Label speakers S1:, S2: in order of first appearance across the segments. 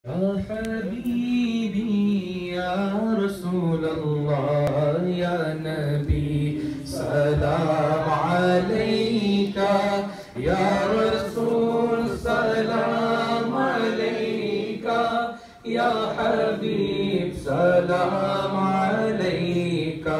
S1: या हबीबी या रसूल अल्लाह या नबी सलाम अलैका या रसूल सलाम अलैका या हबीब सलाम अलैका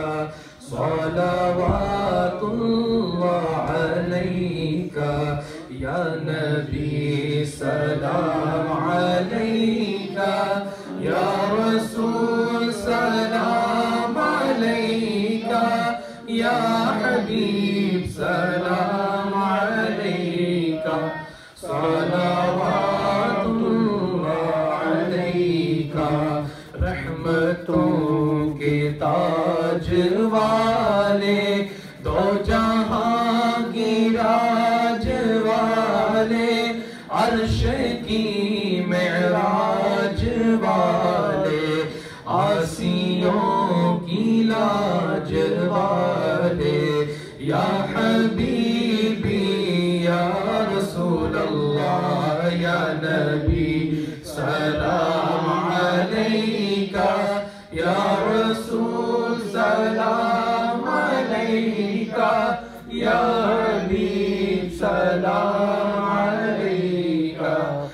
S1: सलावातुल्लाह अलैका या नबी सलाम अलैका या रसूल सलाम अलैका या हबीब सलाम अलैका सलावातुल्लाह अलैका रहमतों के ताज वाले दो जहां की राज वाले अर्श की मेराज वाले आसियों की लाज वाले या हबीबी या रसूल अल्लाह या नबी सलाम अलैका या रसूल सलाम अलैका या हबीब सलाम अलैका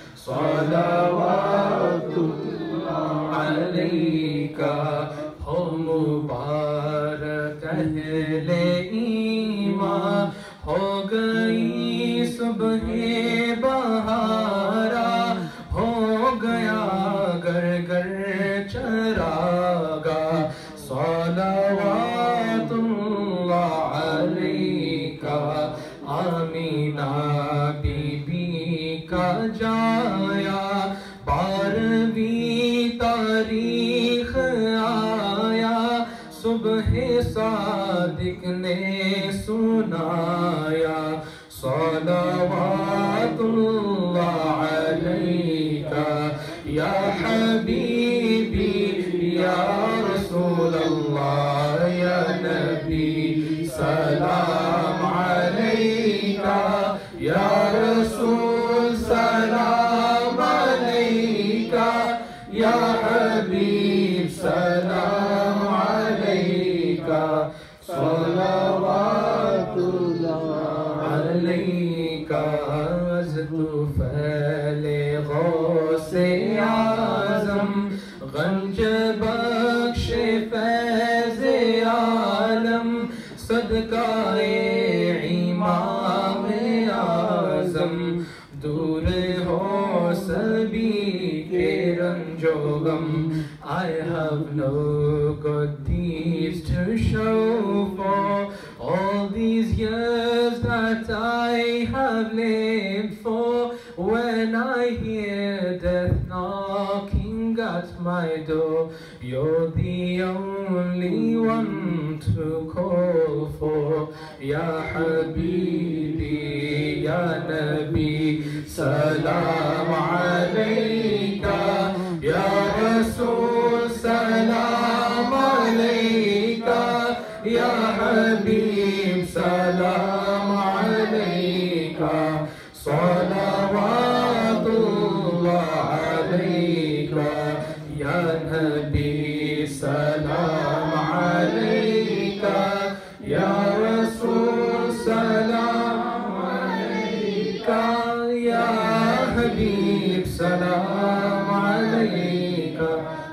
S1: सलावातुल्लाह अलैका हो मुबारक अहले ईमान हो गई सुबह बहारा हो गया घर घर चरागा सलावातुल्लाह अलैका आमीना बीबी का जाया 12वीं तारीख आया सुबह सादिक ने सुनाया सलावातुल्लाह अलैका या हबीबी या रसूल अल्लाह या नबी सलाम अलैका या रसूल सलाम अलैका या हबीब सलाम अलैका सलावातुल्लाह अलैका अज़्तु फैले गौसे आज़म गंज बख्श फैज़ आलम सदकाए इमाम आज़म दूर हो सभी के रंजो गम I have no good deeds to show for all these years that I have lived for. When I hear death knocking at my door, you're the only one to call for. Ya Habibi, Ya Nabi, Salam Alayka, Ya Rasul, Salam Alayka, Ya Habib, Salam Alayka, Salawatullah Alayka, Ya Nabi, Salam Alayka, Ya Rasul, Salam Alayka, Ya Habib, Salam Alayka,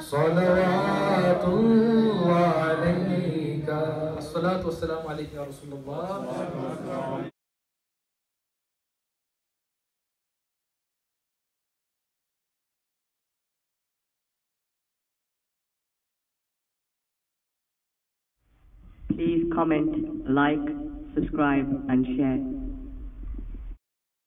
S1: Salawatullah Alayka. As-salatu was-salamu alayka ya Rasulullah.
S2: Please comment, like, subscribe and share.